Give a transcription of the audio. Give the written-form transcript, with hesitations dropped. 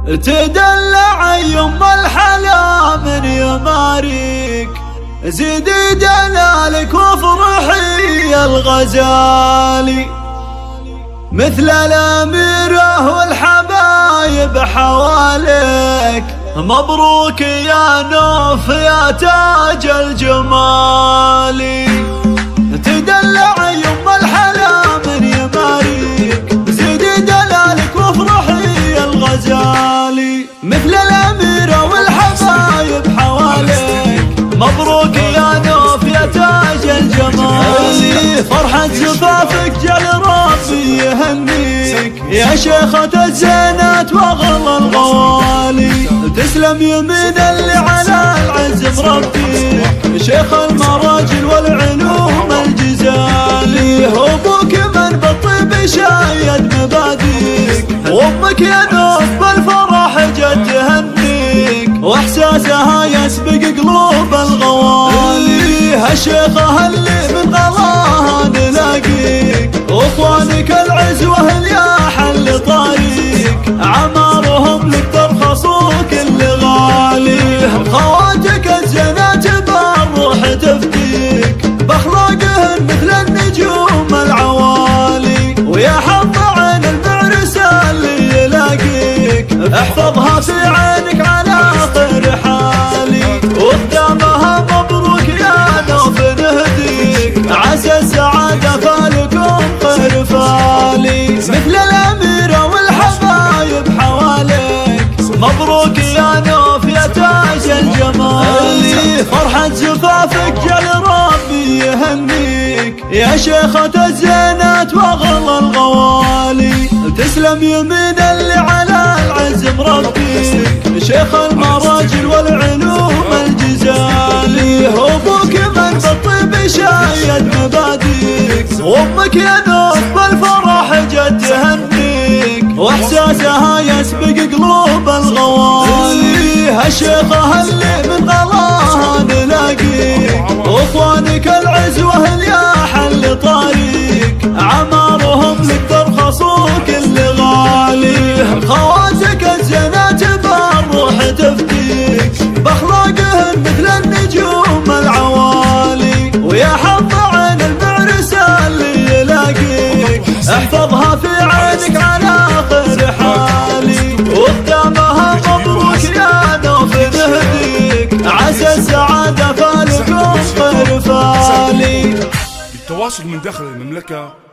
تدلع يم الحلا من يماريك، زيدي دلالك وافرحي يا الغزالي، مثل الأميرة والحبايب حواليك. مبروك يا نوف يا تاج الجمال، تدلع يم الحلا من يماريك، زيدي دلالك وافرحي يا الغزالي، مثل الأميرة والحبايب حواليك. مبروك يا نوف يا تاج الجمال، فرحة زفافك جل ربي يهنيك، يا شيخة الزينات واغلى الغوالي. تسلم يمين اللي على العز مربيك، شيخ المراجل والعلوم الجزالي. ابوك من بالطيب شايد مباديك، وامك يا نوف بالفرح جت تهنيك، واحساسها يسبق قلوب الغوالي. هالشيخة اللي من غلاها نلاقيك، واخوانك العزوة الياح اللي طاريك، عمارهم لك ترخصوا كل غالي. خواتك الزينات بالروح تفتيك، باخلاقهن مثل النجوم العوالي، ويا حظ عين المعرسة اللي يلاقيك، احفظها في عينك على خير حالي. وقدامها مبروك يا نوف نهديك، عسى السعادة فالكم خير فالي، مثل الأميرة والحبايب حواليك. مبروك يا نوف يا تاج الجمال، فرحة زفافك جل ربي يهنيك، يا شيخة الزينات واغلى الغوالي. تسلم يمين اللي على العز مربيك، شيخ المراجل والعلوم الجزالي. ابوك من بالطيب شايد مباديك، وامك يا نوف بالفرح جت تهنيك، واحساسها يسبق قلوب الغوالي. هالشيخة اللي من غلاها نلاقيك، واخوانك العزوة الياح اللي طاريك، عمارهم لك ترخصوا كل غالي. خواتك الزينات بالروح تفتيك، باخلاقهن مثل النجوم العوالي، ويا حظ عين المعرسة اللي يلاقيك، احفظها في عينك على خير حالي. وقدامها مبروك يا نوف نهديك، عسى السعادة فالكم خير فالي. التواصل من داخل المملكة